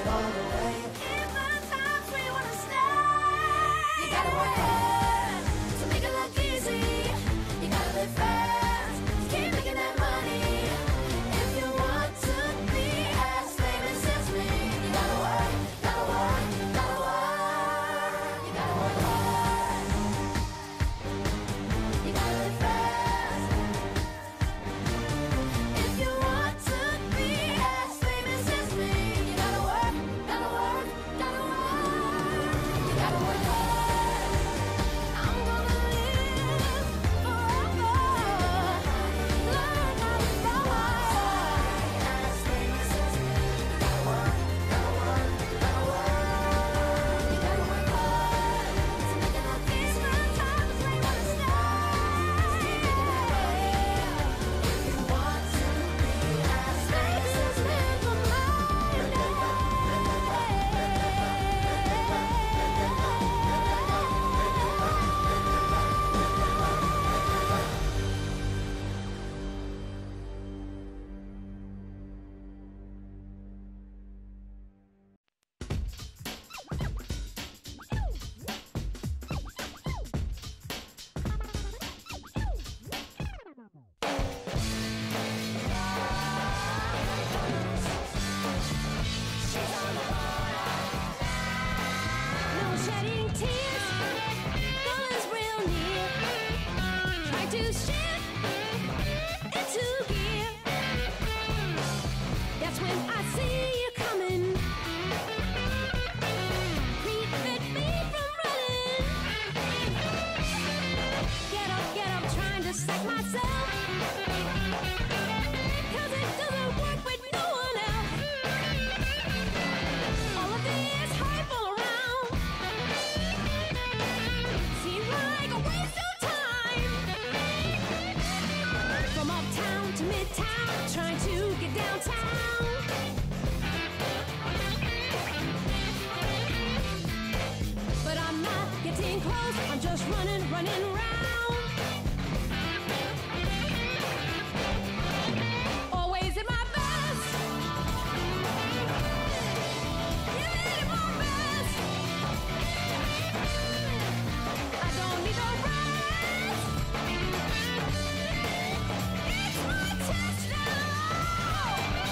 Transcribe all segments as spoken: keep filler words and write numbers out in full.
all the way. In the times we wanna stay, you gotta work hard to make it look easy. You gotta live fast, keep making that money. If you want to be as famous as me, you gotta work, gotta work, gotta work. You gotta work hard. You gotta live fast. If you want to be as famous as me, you gotta work, gotta work, gotta work. You gotta work hard. I'm gonna live forever. Learn how to fly. As famous as me, you gotta work, gotta work, gotta work. You gotta work hard to make it look easy. Sometimes we wanna stay. Keep making that way. If you want to be as famous as me, for no shedding tears, goal is real near. Try to shift into gear. That's when I see you coming. Prevent me from running. Get up, get up, trying to psych myself. Cause it doesn't work with no one else. All of this hype all around seems like a waste of time. From uptown to midtown, trying to get downtown. But I'm not getting close, I'm just running, running round. Always at my best. Give it my best. I don't need no rest. It's my test now.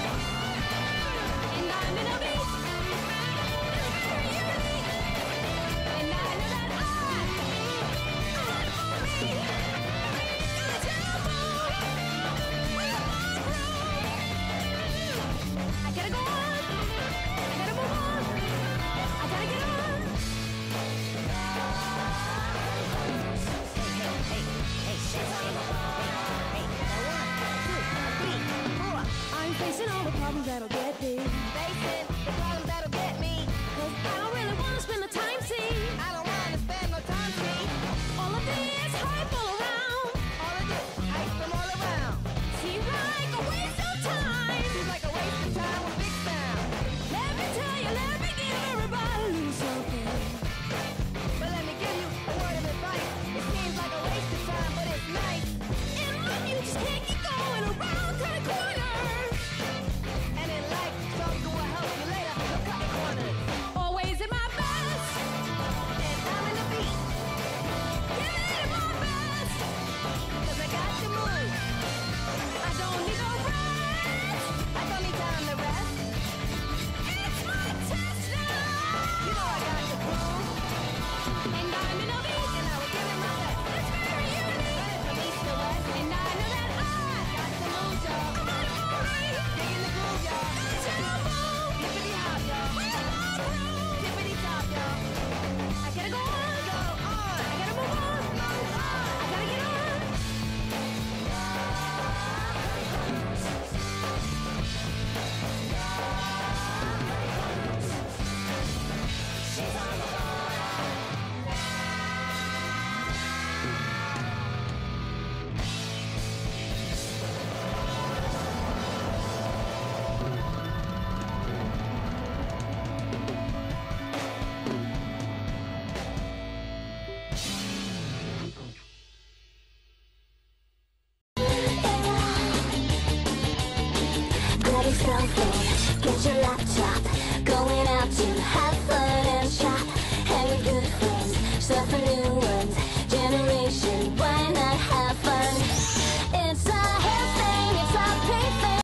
And I'm in a beat. It's very unique. And I know that I, I'm for me. Got a tempo with my groove. I gotta go on. I gotta move on. I gotta get on. I'm facing all the problems that'll get me. Facing the problems that'll get me. Cause I don't really wanna spend the time, see. I don't wanna spend no time, see. All of this hype all around. All of this hype from all around. Seems like a waste of time. Seems like a waste of time with big sound. Let me tell you, let me give everybody a little something. But let me give you a word of advice. It seems like a waste of time, but it's nice. In life, you just can't keep going around kind of corners. And in life, struggle will help you later. You'll cut the corners. Always at my best. And I'm in the beat. Give it my best. Cause I got to move. I don't need no rest. I don't need time to rest. It's my test now. You know I got to prove. And I'm in a beat. And I will give it my best. It's very unique. Running from east to west. And I know that I got to move, y'all. I'm on a movie. Digging the groove, y'all. Got to move. Hippity hop, y'all. With my groove. Hippity top, y'all. I gotta go on. Go on. I gotta move on. Move on. I gotta get on. She's on the Grab your cell phone, get your laptop, Going out to have fun and shop, hang with good friends, surfing